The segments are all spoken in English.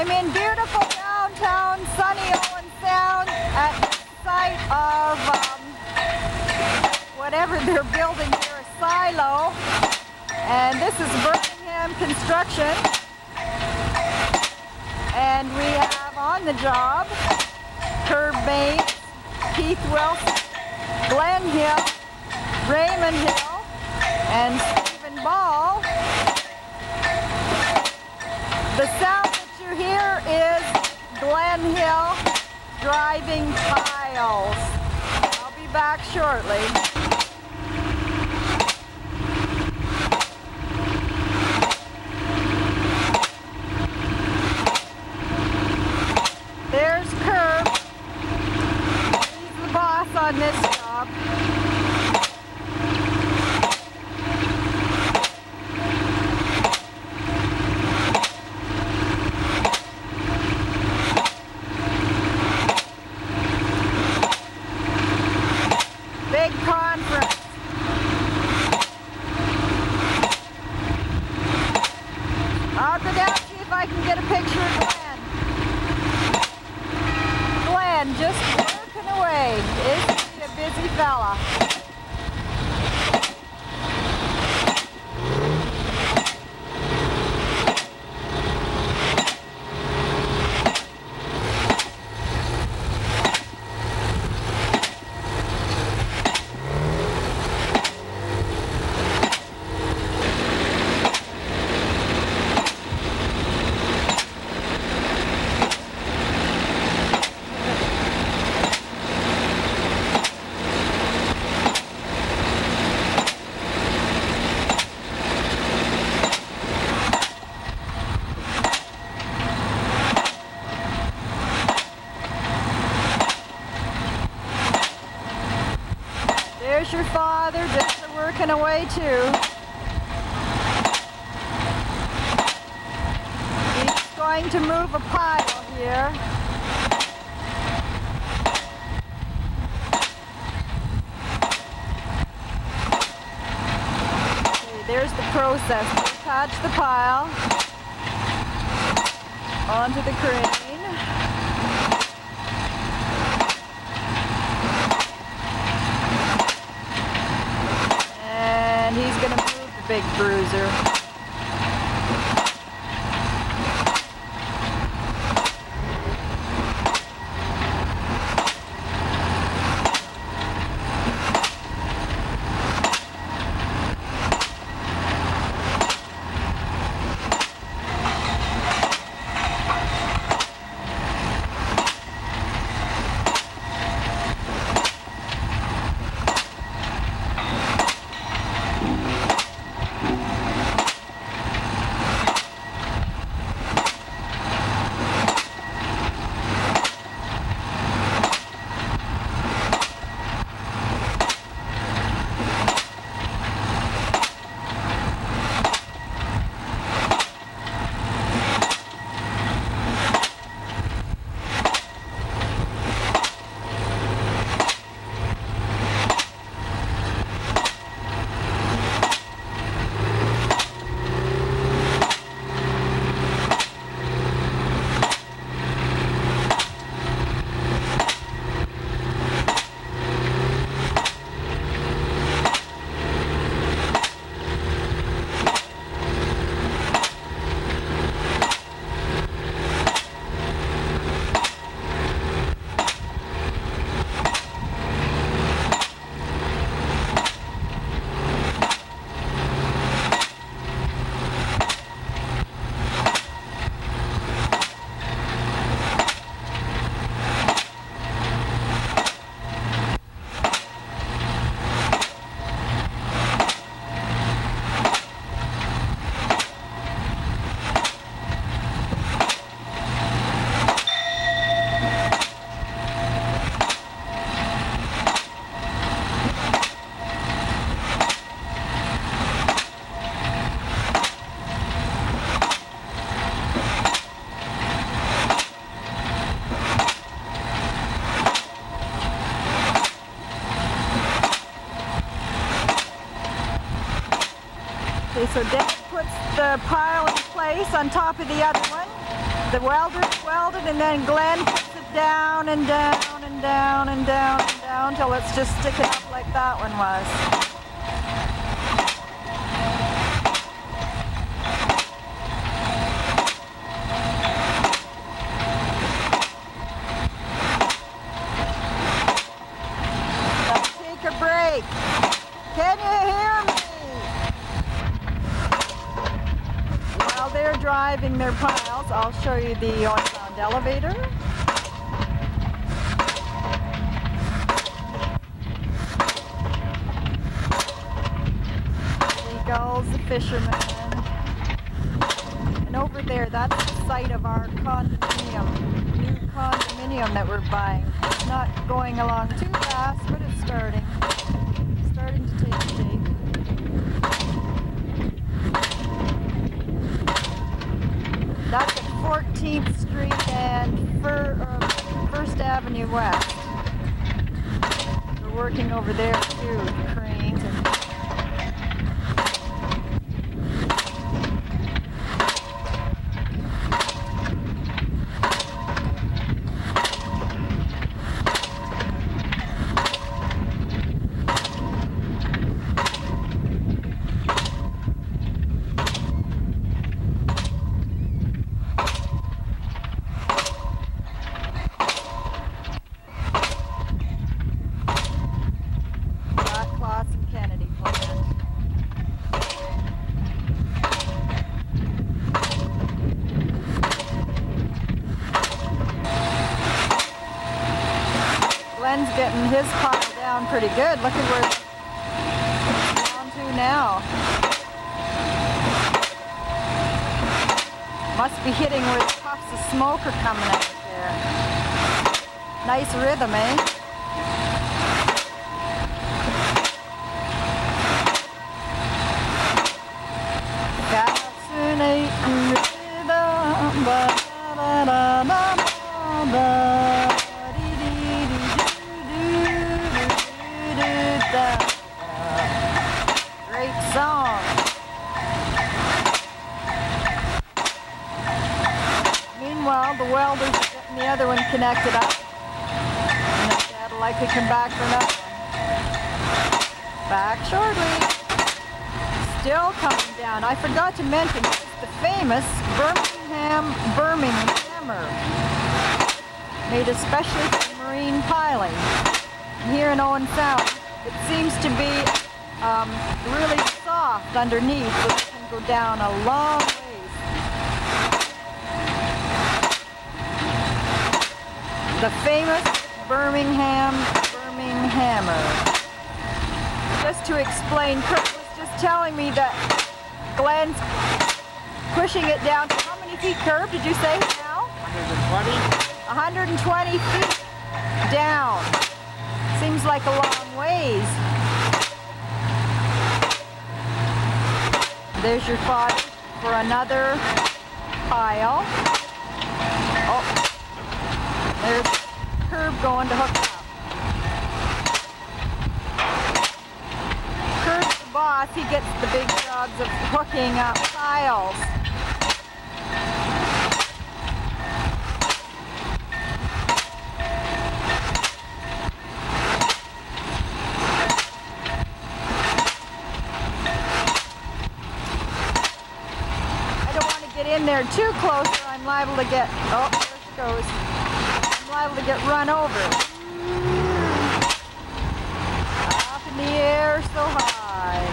I'm in beautiful downtown sunny Owen Sound at the site of whatever they're building here, a silo. And this is Bermingham Construction. And we have on the job Kirb Baines, Keith Wilson, Glenn Hill, Raymond Hill, and Stephen Ball. The sound that you hear is Glenn Hill driving tiles. I'll be back shortly. There's Kirb. He's the boss on this job. Big conference. I'll go down and see if I can get a picture of Glenn. Glenn just working away. Isn't he a busy fella? There's your father just working away too. He's going to move a pile here. Okay, there's the process. We attach the pile onto the crane. And he's going to move the big bruiser. Okay, so Dad puts the pile in place on top of the other one. The welders welded, and then Glenn puts it down and down and down and down and down till it's just sticking up like that one was. Can you hear me? While they're driving their piles, I'll show you the Owen Sound elevator. Seagulls, the fishermen. And over there, that's the site of our condominium, new condominium that we're buying. It's not going along too fast, but it's starting to take shape. That's at 14th Street and First Avenue West. We're working over there too, with cranes and Glenn's getting his pile down pretty good. Look at where it's down to now. Must be hitting where the puffs of smoke are coming out there. Nice rhythm, eh? Fascinating rhythm, ba-da-da-da-da-da. Great song. Meanwhile, the welders are getting the other one connected up. And that'll likely come back for another one. Back shortly. Still coming down. I forgot to mention the famous Birminghammer, made especially for marine piling. Here in Owen Sound, it seems to be really soft underneath, so it can go down a long ways. The famous Birminghammer. Just to explain, Kirk was just telling me that Glenn's pushing it down to how many feet, Kirb, did you say now? 120? 120 feet down. Seems like a long ways. There's your fodder for another pile. Oh, there's Kirb going to hook up. Kirb's the boss. He gets the big jobs of hooking up piles. In there too close or I'm liable to get, oh, there she goes. I'm liable to get run over. Up in the air so high.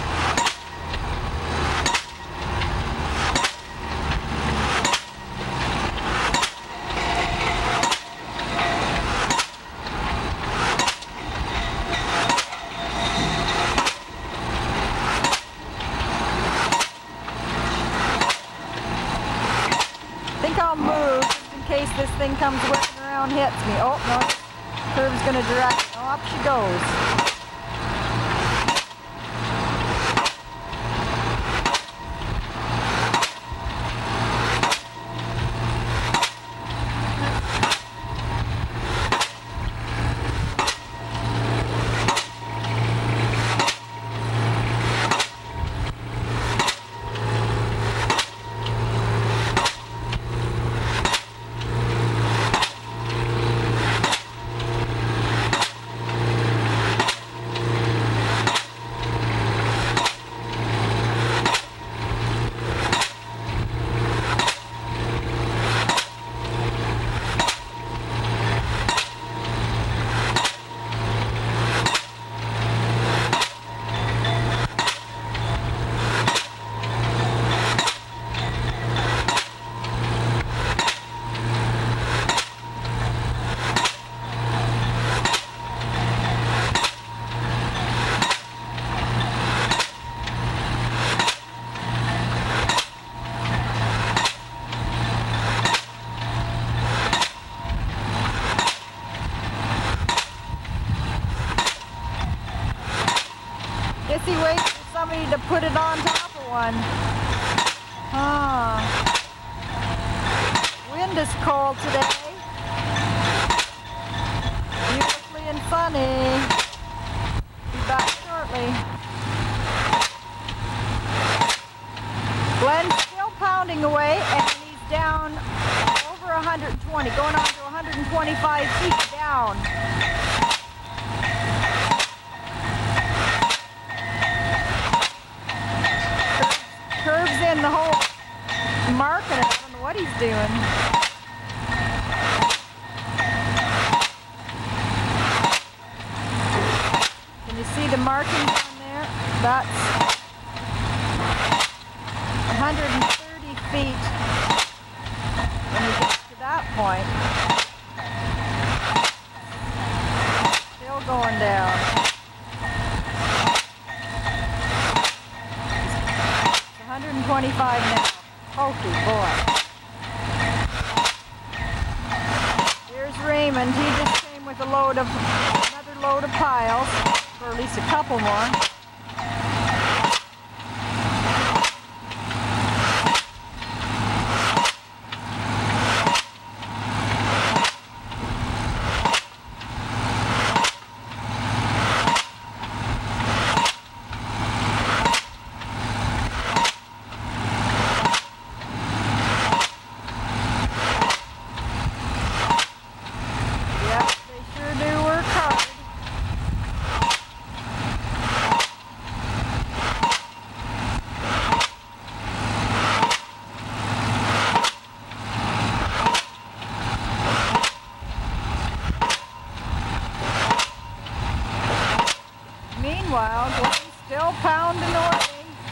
I'll move just in case this thing comes whipping around, hits me. Oh, no, Kirb's going to direct. Oh, up she goes. put it on top of one. Wind is cold today. Beautifully and sunny. Be back shortly. Glenn's still pounding away, and he's down over 120, going on to 125 feet down. Kirb's in the whole market. I don't know what he's doing. Can you see the markings on there? That's 130 feet when you get to that point. Still going down. 125 now. Hokey boy. Here's Raymond. He just came with another load of piles, or at least a couple more. Meanwhile, Glenn's still pounding away.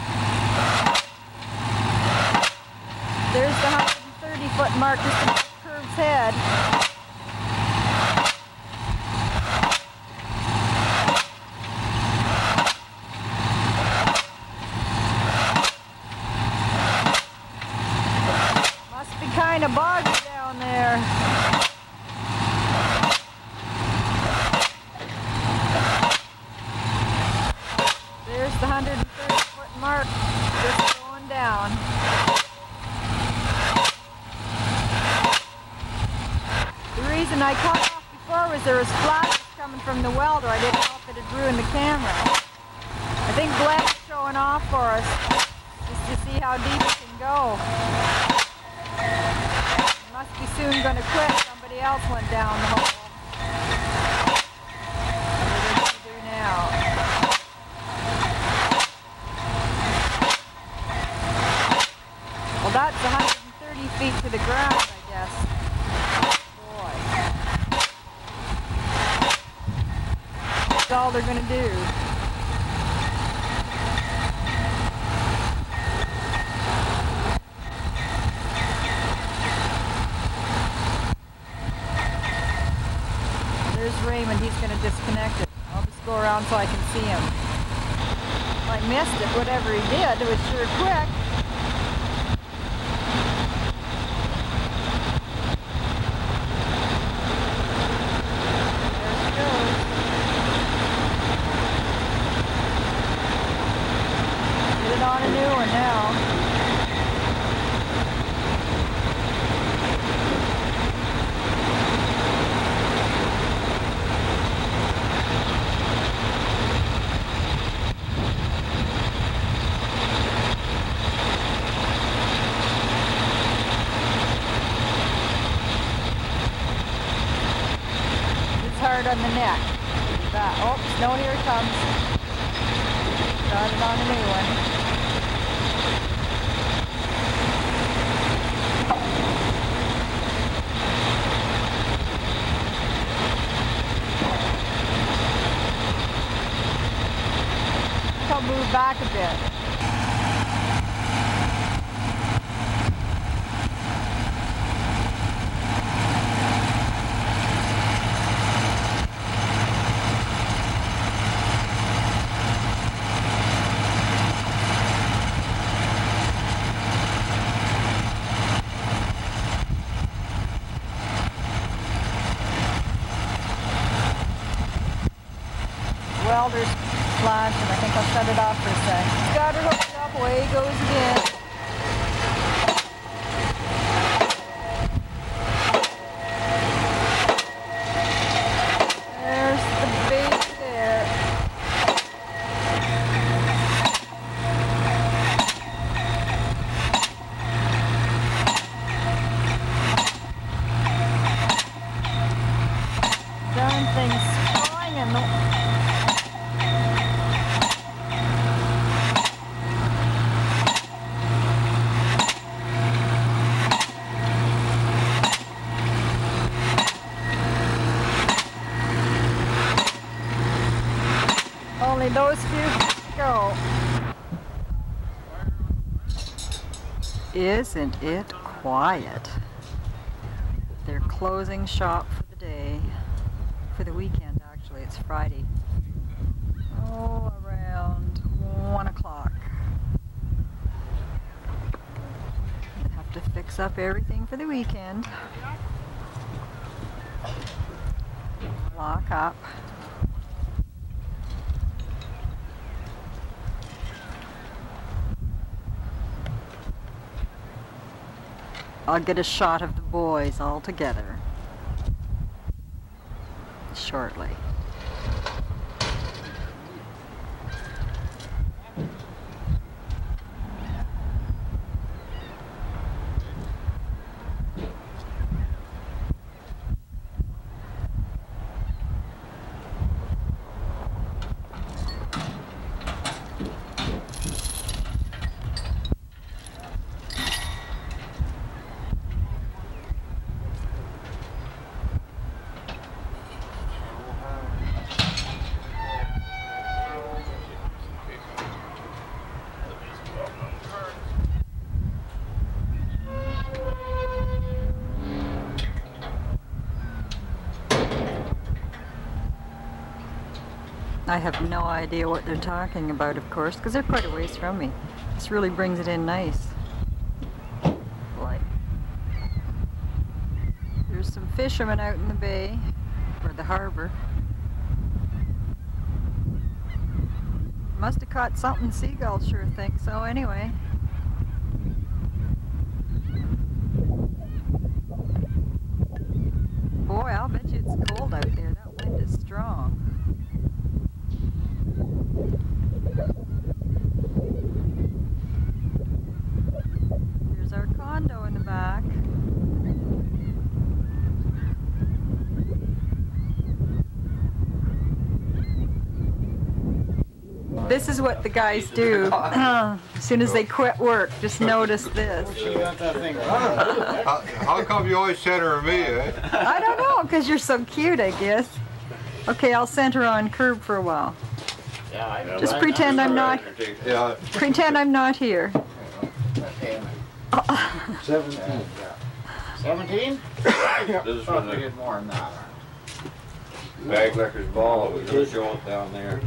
There's the 130-foot mark just above Kirb's head. Must be kind of boggy down there. There's the 130-foot mark just going down. The reason I cut off before was there was flashes coming from the welder. I didn't know if it had ruined the camera. I think Glenn's showing off for us just to see how deep it can go. It must be soon going to quit. Somebody else went down the hole. What are they going to do now? Well, that's 130 feet to the ground, I guess. Boy. That's all they're going to do. There's Raymond. He's going to disconnect it. I'll just go around so I can see him. I missed it. Whatever he did, it was sure quick. On a new one now. It's hard on the neck. Oh, snow, here it comes. Got it on a new one. I'll move back a bit. Welder's flashing. I think I'll shut it off for a sec. got her hooked up, away goes again. There's the baby there. Darn thing's flying in the... Only those few go. Isn't it quiet? They're closing shop for the day. For the weekend, actually. It's Friday. Oh, around 1 o'clock. They have to fix up everything for the weekend. Lock up. I'll get a shot of the boys all together shortly. I have no idea what they're talking about, of course, because they're quite a ways from me. This really brings it in nice. Like, there's some fishermen out in the bay, or the harbour. Must have caught something. Seagulls sure think so anyway. Boy, I'll bet you it's cold out there. That wind is strong. There's our condo in the back. This is what the guys do as soon as they quit work. Just notice this. How come you always center on me, eh? I don't know, because you're so cute, I guess. Okay, I'll center on Kirb for a while. Just pretend I'm not. Yeah. Pretend I'm not here. 17. 17? This is for Probably the more than that. bag lickers ball. We're gonna show it down there.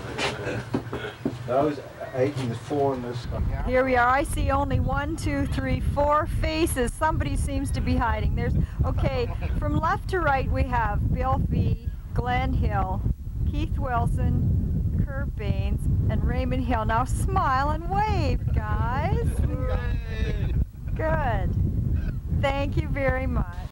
Those 8 and 4 in this one. Here we are. I see only 1, 2, 3, 4 faces. Somebody seems to be hiding. There's, okay, from left to right we have Bill Fee, Glenn Hill, Keith Wilson, Kirb Baines, and Raymond Hill. Now smile and wave, guys. Good. Thank you very much.